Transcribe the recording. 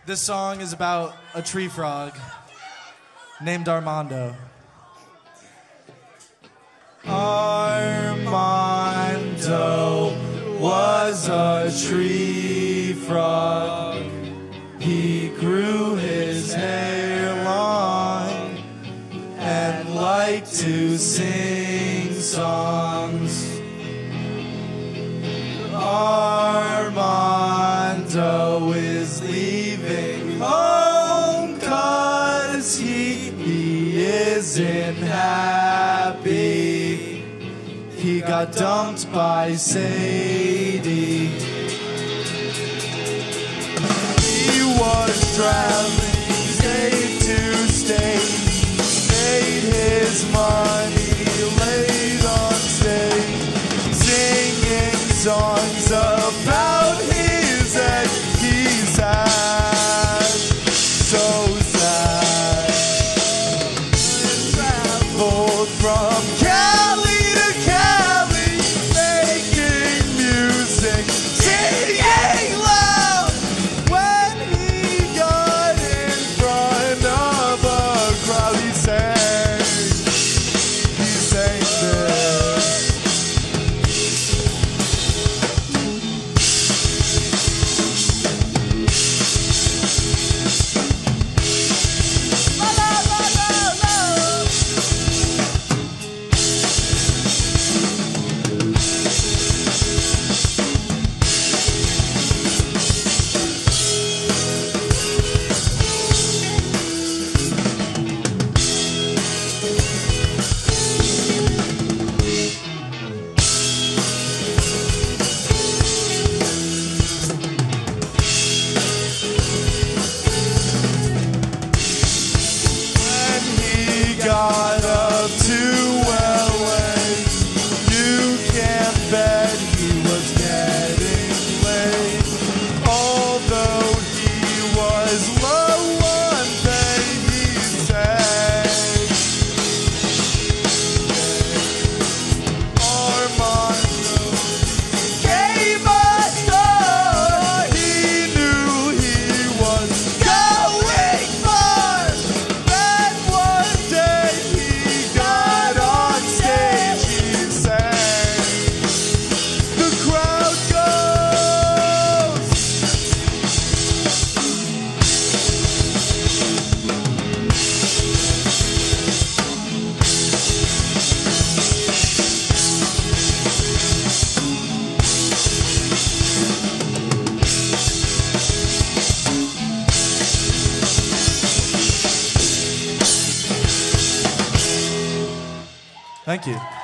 This song is about a tree frog named Armando. Armando was a tree frog. He grew his hair long and liked to sing songs. Armando is leaving home 'cause he isn't happy. He got dumped by Sadie. He was traveling state to state, made his money laid on stage, singing songs about his ex. He's sad, so sad. He traveled from Cali to Cali, making music, singing loud. When he got in front of a crowd, he sang this. Got up to LA, you can't bet he was getting late. Although he was low on pay, he said Armando gave us more. He knew he was going far. Then one day he got on stage, he sang, the crowd goes. Thank you.